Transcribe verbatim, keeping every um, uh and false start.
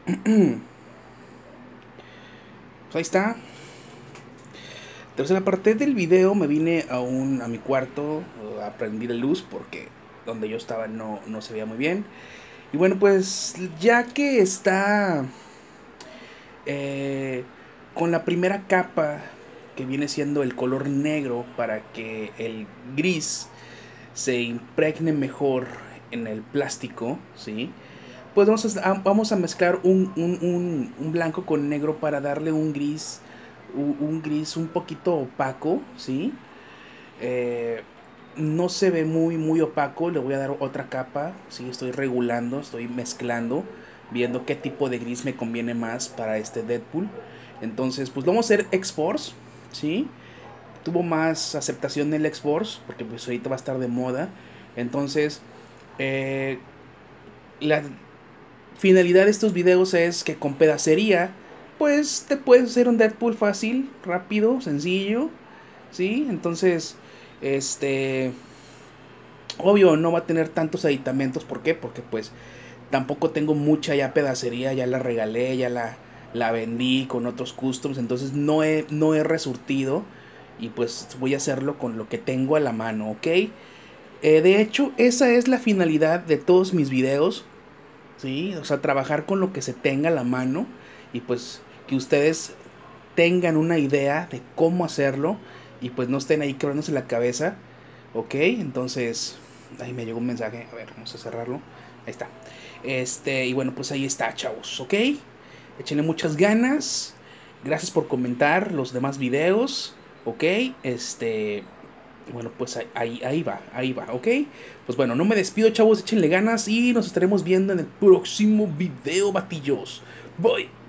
Pues ahí está. Tercera parte del video, me vine a, un, a mi cuarto a prender la luz porque donde yo estaba no, no se veía muy bien. Y bueno, pues ya que está eh, con la primera capa que viene siendo el color negro para que el gris se impregne mejor en el plástico, ¿sí? Pues vamos a, vamos a mezclar un, un, un, un blanco con negro para darle un gris, un, un gris un poquito opaco, ¿sí? Eh, no se ve muy, muy opaco, le voy a dar otra capa, ¿sí? Estoy regulando, estoy mezclando, viendo qué tipo de gris me conviene más para este Deadpool. Entonces, pues vamos a hacer X-Force, ¿sí? Tuvo más aceptación el X-Force, porque pues ahorita va a estar de moda. Entonces, eh, la finalidad de estos videos es que con pedacería, pues te puedes hacer un Deadpool fácil, rápido, sencillo, ¿sí? Entonces, este, obvio, no va a tener tantos aditamentos. ¿Por qué? Porque pues tampoco tengo mucha ya pedacería, ya la regalé, ya la, la vendí con otros customs, entonces no he, no he resurtido y pues voy a hacerlo con lo que tengo a la mano, ¿ok? Eh, de hecho, esa es la finalidad de todos mis videos, ¿sí? O sea, trabajar con lo que se tenga a la mano y pues que ustedes tengan una idea de cómo hacerlo y pues no estén ahí quebrándose la cabeza, ¿ok? Entonces, ahí me llegó un mensaje, a ver, vamos a cerrarlo, ahí está. Este, y bueno, pues ahí está, chavos, ¿ok? Échenle muchas ganas, gracias por comentar los demás videos, ¿ok? Este, bueno, pues ahí, ahí, ahí va, ahí va, ¿ok? Pues bueno, no me despido, chavos, échenle ganas y nos estaremos viendo en el próximo video, batillos. Bye.